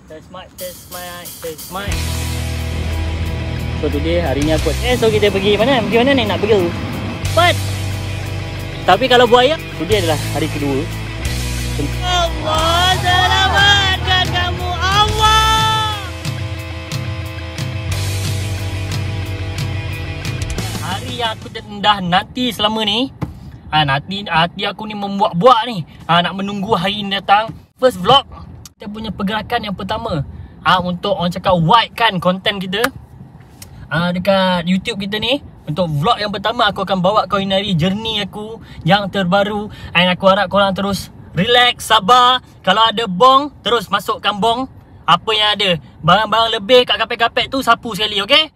Test mic. So today, hari ni aku so kita pergi mana? Pergi mana ni nak pergi? But tapi kalau buaya, today adalah hari kedua. Allah selamatkan kamu, Allah. Hari yang aku dah nanti selama ni. Nanti hati aku ni membuat-buat ni. Nak menunggu hari ni datang. First vlog, kita punya pergerakan yang pertama. Untuk orang cakap wide kan konten kita. Dekat YouTube kita ni. Untuk vlog yang pertama, aku akan bawa culinary journey aku yang terbaru. And aku harap korang terus relax, sabar. Kalau ada bong, terus masukkan bong. Apa yang ada, barang-barang lebih kat kapek-kapek tu sapu sekali, okay?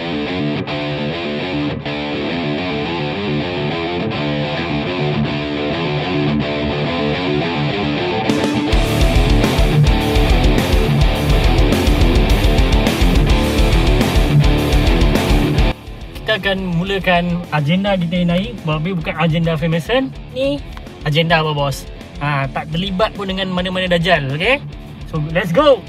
Kita akan mulakan agenda kita ni, tapi bukan agenda Famousan. Ni agenda apa bos? Tak terlibat pun dengan mana-mana dajal, okay? So let's go.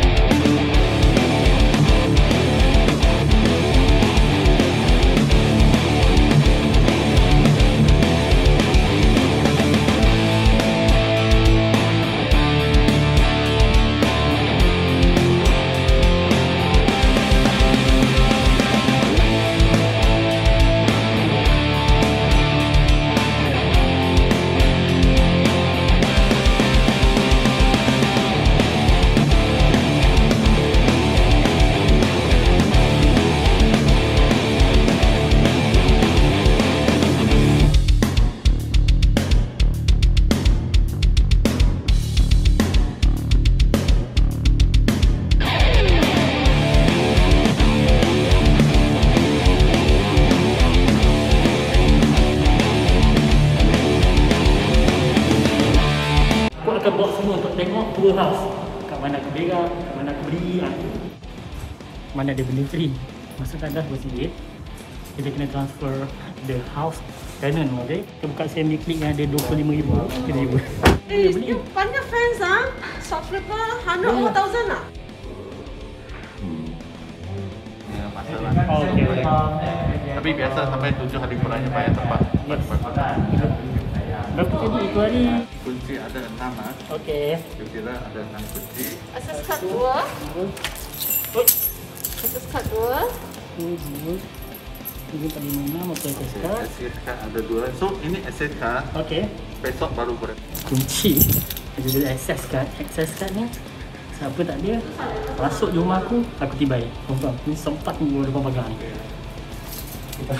Akan bawa semua untuk tengok tour house. Kat mana aku berak, kat mana aku beli, mana ada benda free. Masukkan dah RM2. Kita kena transfer the house tenant, okay? Kita buka CMB Click yang ada RM25,000. Kita beli. You banyak fans subscriber 100,000 lah. Ya, masalah. Okay. Tapi biasa sampai 7 hari kurangnya bayar tepat. Berapa tadi itu hari? Kunci ada 6 Okey. Kira ada 6 kunci. Access card 2. Access card 2. 2, 3, 4, 5, 6. Okey, access card. Access card ada 2. So ini access card. Okey. Besok baru boleh. Kunci. Ada dulu access card ni. Siapa tak ada, masuk di rumah aku tibai. Confirm. Ni sempat tunggu depan pagar ni. Kita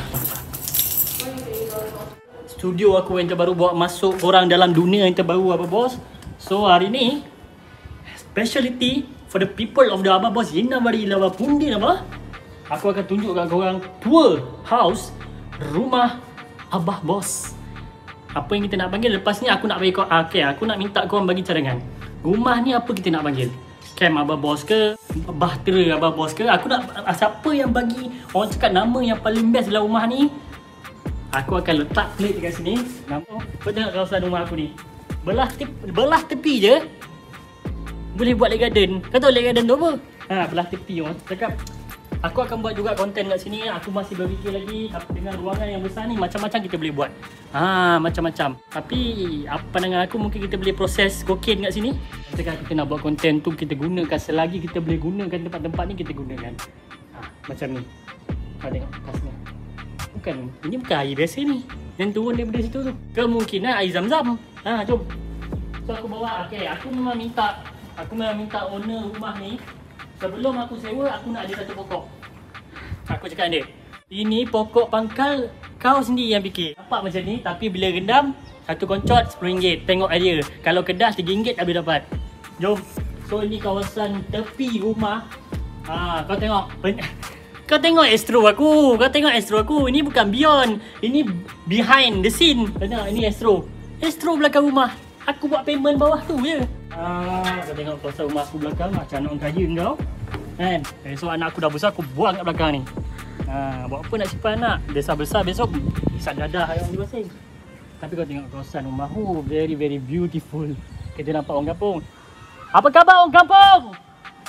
studio aku yang terbaru bawa masuk korang dalam dunia yang terbaru apa bos. So hari ni speciality for the people of the Abah Bos Yena Bari Lawa Pundi apa? Aku akan tunjuk kat korang tour house rumah Abah Bos. Apa yang kita nak panggil lepas ni aku nak bagi kau aku nak minta korang bagi cadangan. Rumah ni apa kita nak panggil? Camp Abah Bos ke? Bahtera Abah Bos ke? Aku nak siapa yang bagi orang cakap nama yang paling best dalam rumah ni. Aku akan letak plate dekat sini. Nampak? Kau tengok kawasan rumah aku ni. Belah tepi je boleh buat lake garden. Kau tahu lake garden tu apa? Belah tepi orang cakap. Aku akan buat juga konten kat sini. Aku masih berfikir lagi dengan ruangan yang besar ni macam-macam kita boleh buat. Macam-macam. Tapi apa pandangan aku mungkin kita boleh proses kokain kat sini. Ketika kita nak buat konten tu kita gunakan selagi kita boleh gunakan tempat-tempat ni kita gunakan. Macam ni. Kau tengok kat sini. Ini bukan air biasa ni. Yang turun daripada situ tu kemungkinan air zam-zam. Jom. So aku bawa, aku memang minta owner rumah ni sebelum aku sewa aku nak ada satu pokok. Aku cakap dia, ini pokok pangkal kau sendiri yang bikin. Nampak macam ni tapi bila rendam satu koncot RM10. Tengok area. Kalau kedah RM3 habis dapat. Jom. So ini kawasan tepi rumah. Kau tengok. Kau tengok Astro aku. Ini bukan beyond. Ini behind the scene. Kau tengok ini Astro. Astro belakang rumah. Aku buat payment bawah tu je. Kau tengok kawasan rumah aku belakang. Macam anak orang kaya kau. Kan? Besok anak aku dah besar aku buang kat belakang ni. Buat apa nak simpan anak? Besar-besar besok isap dadah yang masing-masing. Tapi kau tengok kawasan rumah. Very very beautiful. Kita nampak orang kampung. Apa khabar orang kampung?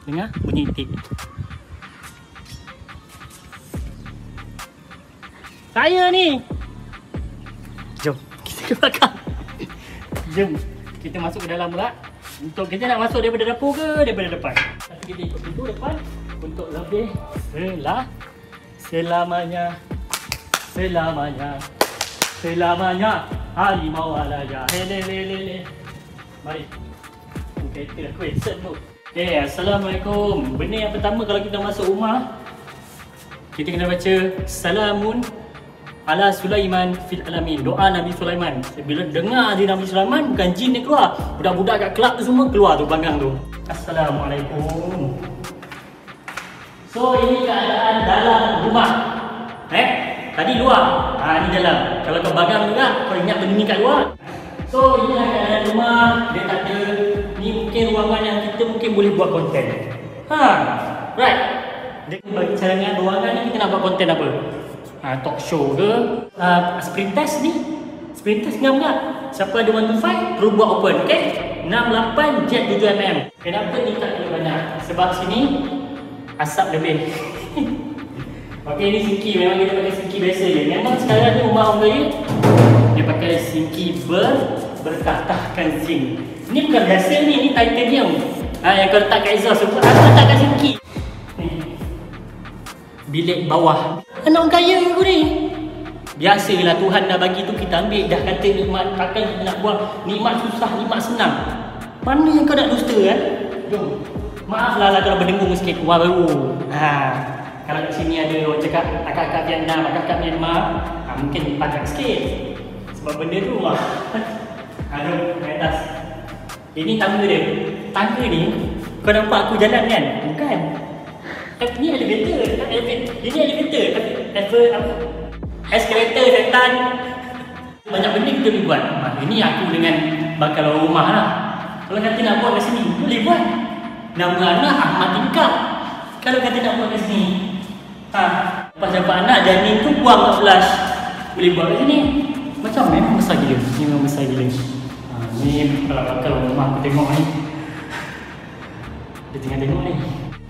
Dengar bunyi itik. Saya ni. Jom kita ke belakang. Jom kita masuk ke dalam pula. Untuk kita nak masuk daripada dapur ke daripada depan? Tapi kita ikut pintu depan untuk lebih selamanya harimau alaya. Lele. Mari. Kereta aku set tu. Okay, Assalamualaikum. Benda yang pertama kalau kita masuk rumah, kita kena baca Salamun ala Sulaiman fil alamin. Doa Nabi Sulaiman. Bila dengar je Nabi Sulaiman, bukan jin dia keluar. Budak-budak kat kelab tu semua keluar tu panggang tu. Assalamualaikum. So ini keadaan dalam rumah. Tadi luar. Ni dalam. Kalau kau bagang juga, kau ingat benda ni kat luar. So inilah keadaan rumah. Dia tak ada. Ni mungkin ruangan yang kita mungkin boleh buat konten. Right. Dia bagi cadangan ruangan ni kita nak buat konten apa? Talk show ke? Sprint test ni. Sprint test ngam tak? Siapa ada 1 to 5 terus buat open, okay? 68 jet 7mm. Kenapa ni tak boleh banyak? Sebab sini asap lebih. Okay, ni sinki. Memang kita pakai sinki biasa je. Memang sekarang ni rumah orang kaya dia pakai sinki bertahtahkan zinc. Ni bukan biasa ni titanium. Yang kau letak kat exhaust tu, aku letak kat sinki. Bilik bawah. Anak orang kaya aku ni. Biasalah Tuhan dah bagi tu kita ambil. Dah kata nikmat, takkan kita nak buat nikmat susah, nikmat senang. Mana yang kau nak dusta kan? Jom. Maaflah kalau berdengung sikit rumah baru. Kalau kat sini ada orang cakap akak-akak Vietnam, akak-akak Myanmar, mungkin pajak sikit. Sebab benda tu rumah. Jom, naik atas. Ini tangga dia. Tangga ni, kau nampak aku jalan kan? Bukan. Ni elevator. Ini elevator. Eskalator, setan. Banyak benda kita boleh buat. Ini aku dengan bakal rumah lah. Kalau kata nak buat kat sini, boleh buat. Nama anak Ahmad Tingkap. Kalau kata nak buat kat sini, lepas dapat anak, janin tu buang kat flash. Boleh buat kat sini. Macam memang besar gila. Ni memang besar gila. Ni kalau bakal rumah aku tengok ni. Dia tengah tengok ni.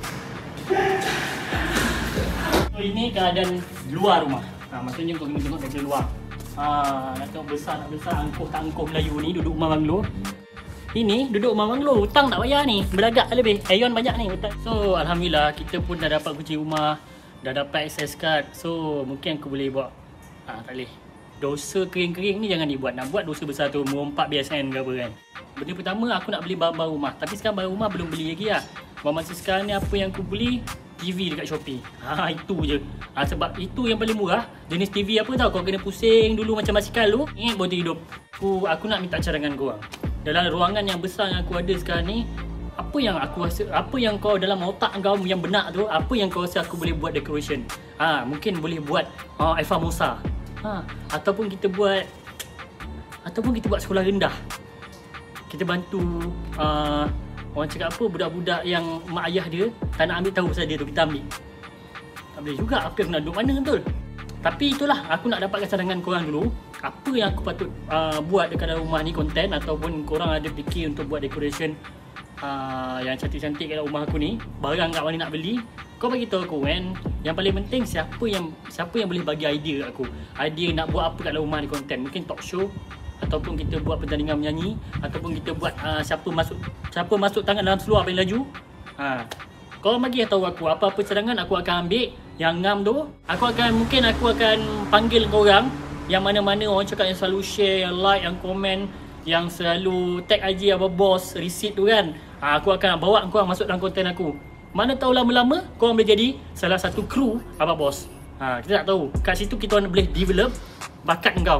So ini keadaan luar rumah. Maksudnya kau kena tengok dari luar. Nak tengok besar tak besar, angkuh tak angkuh Melayu ni duduk rumah banglo. Ini duduk rumah banglo, hutang tak bayar ni, berlagak lebih. Ayon banyak ni hutang. So alhamdulillah kita pun dah dapat kunci rumah, dah dapat access card. So mungkin aku boleh buat. Tak boleh. Dosa kering-kering ni jangan dibuat. Nak buat dosa besar tu, merompak BSN ke apa kan. Benda pertama aku nak beli barang-barang rumah. Tapi sekarang barang rumah belum beli lagi lah. Masa sekarang ni apa yang aku beli? TV dekat Shopee. Itu je. Sebab itu yang paling murah. Jenis TV apa tau? Kau kena pusing dulu macam basikal tu. Ingat baru hidup. Aku nak minta cadangan korang. Dalam ruangan yang besar yang aku ada sekarang ni, apa yang aku rasa, apa yang kau dalam otak kau yang benak tu, apa yang kau rasa aku boleh buat decoration? Mungkin boleh buat Eva Musa. Ataupun kita buat sekolah rendah. Kita bantu orang cakap apa, budak-budak yang mak ayah dia tak nak ambil tahu pasal dia tu, kita ambil. Tak boleh juga, apa yang nak duduk mana betul. Tapi itulah, aku nak dapatkan cadangan korang dulu. Apa yang aku patut buat dekat dalam rumah ni, konten. Ataupun korang ada fikir untuk buat decoration yang cantik-cantik kat rumah aku ni. Barang kat mana nak beli, kau bagi tahu aku kan. Yang paling penting siapa yang boleh bagi idea kat aku. Idea nak buat apa kat dalam rumah ni, konten. Mungkin talk show, ataupun kita buat pertandingan menyanyi, ataupun kita buat siapa masuk tangan dalam seluar paling laju. Kau bagi tahu aku apa-apa cadangan aku akan ambil. Yang ngam tu aku akan panggil korang yang mana-mana orang cakap yang selalu share, yang like, yang komen, yang selalu tag IG apa bos receipt tu kan. Aku akan bawa korang masuk dalam konten aku. Mana tahu lama-lama korang boleh jadi salah satu kru apa bos. Kita tak tahu. Kat situ kita orang boleh develop bakat kau.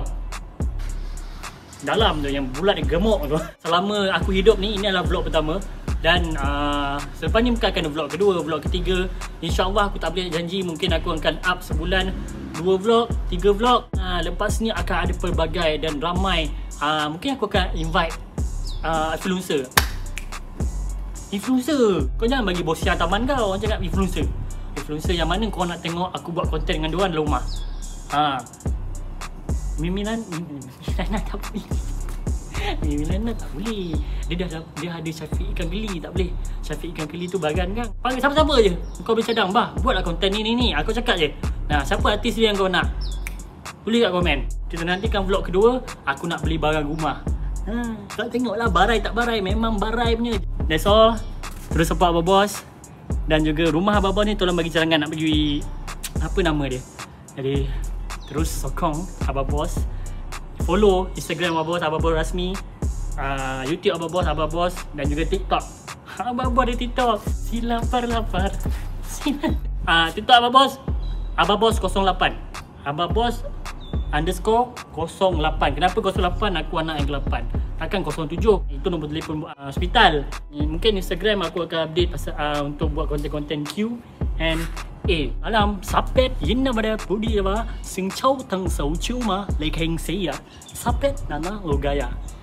Dalam tu yang bulat yang gemuk tu. Selama aku hidup ni, ini adalah vlog pertama. Dan selepas ni mungkin akan ada vlog kedua, vlog ketiga. InsyaAllah aku tak boleh janji, mungkin aku akan up sebulan 2 vlog, 3 vlog. Lepas ni akan ada pelbagai dan ramai. Mungkin aku akan invite influencer. Kau jangan bagi bosian taman kau. Orang cakap influencer. Influencer yang mana kau nak tengok aku buat konten dengan diorang dalam rumah. Miminan apa ni? Milana tak boleh. Dia ada Syafiq ikan geli, tak boleh. Syafiq ikan geli tu bagan kan. Panggil siapa-siapa je. Kau boleh cadang, bah, buatlah konten ni. Aku cakap je. Nah, siapa artis dia yang kau nak? Tulis kat komen. Kita nantikan vlog kedua, aku nak beli barang rumah. Tak tengoklah barai tak barai, memang barai punya. That's all. Terus support Abah Boss. Dan juga rumah Abah Boss ni tolong bagi cadangan nak pergi, apa nama dia. Jadi terus sokong Abah Boss. Follow Instagram Abah Boss rasmi, YouTube Abah Boss dan juga TikTok. Abah Boss ada TikTok. Si lapar. TikTok Abah Boss 08. Abah Boss _08. Kenapa 08? Aku anak yang ke-8. Takkan 07. Itu nombor telefon hospital. Mungkin Instagram aku akan update pasal untuk buat konten-konten Q&A. Alam sapet yinna pada pudi ba sing chau tang sau chiu ma le kheng sei ya. Sapet nana logaya.